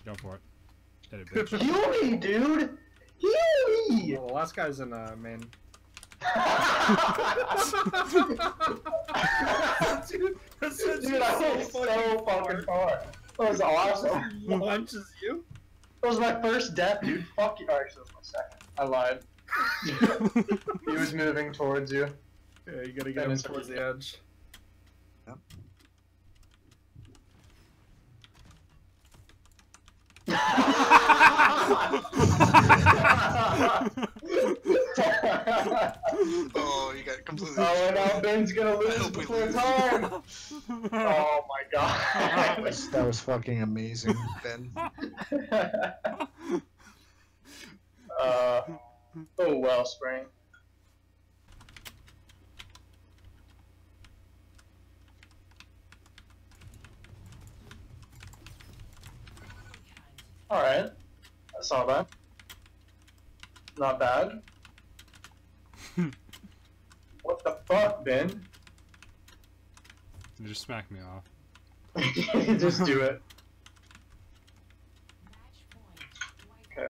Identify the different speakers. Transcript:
Speaker 1: Go for it. Hit it, bitch.
Speaker 2: Heal me, dude! Heal me!
Speaker 3: Well, the last guy's in main. Dude,
Speaker 2: Dude, I was so fucking far. That was awesome.
Speaker 3: Launches you?
Speaker 2: That was my first death, dude. Fuck you. Actually, that was my second. I lied. He was moving towards you.
Speaker 3: Yeah, you gotta get him towards the edge.
Speaker 4: Yep.
Speaker 5: Oh, you got completely.
Speaker 2: Oh, and now Ben's gonna lose before time. Oh my god.
Speaker 4: That was fucking amazing, Ben.
Speaker 2: Oh well, Spring. Alright. I saw that. Not bad. What the fuck, Ben?
Speaker 1: You just smacked me off.
Speaker 2: Just do it.